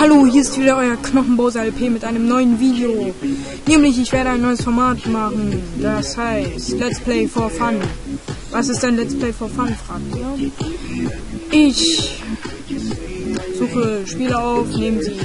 Hallo, hier ist wieder euer Knochenbowser LP mit einem neuen Video. Nämlich, ich werde ein neues Format machen. Das heißt, Let's Play for Fun. Was ist denn Let's Play for Fun, fragt ihr? Ich suche Spiele auf, nehme sie...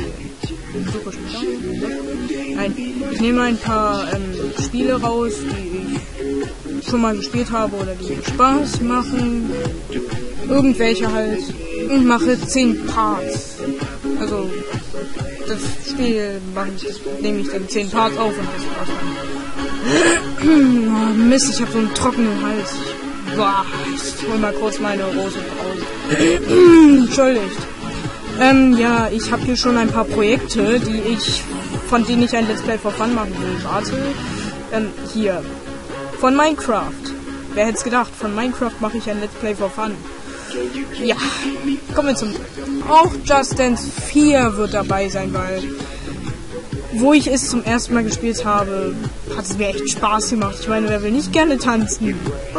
ich nehme ein paar Spiele raus, die ich schon mal gespielt habe oder die mir Spaß machen. Irgendwelche halt. Und mache 10 Parts. Also, das Spiel nehme ich dann 10 Parts auf und das war's dann. Oh, Mist, ich habe so einen trockenen Hals. Boah, ich hol mal kurz meine Rose raus. Entschuldigt. Ja, ich habe hier schon ein paar Projekte, von denen ich ein Let's Play for Fun machen will. Warte. Hier. Von Minecraft. Wer hätte es gedacht? Von Minecraft mache ich ein Let's Play for Fun. Ja, kommen wir zum... Auch Just Dance 4 wird dabei sein, weil... Wo ich es zum ersten Mal gespielt habe, hat es mir echt Spaß gemacht. Ich meine, wer will nicht gerne tanzen?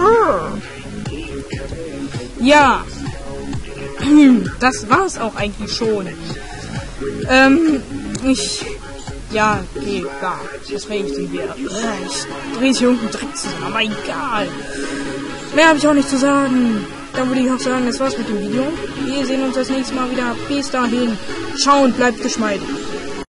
Ja. Das war's auch eigentlich schon. Ja, okay, klar. Was rede ich denn hier? Ich drehe hier unten direkt zusammen, aber egal. Mehr habe ich auch nicht zu sagen. Dann würde ich auch sagen, das war's mit dem Video. Wir sehen uns das nächste Mal wieder. Bis dahin. Ciao und bleibt geschmeidig.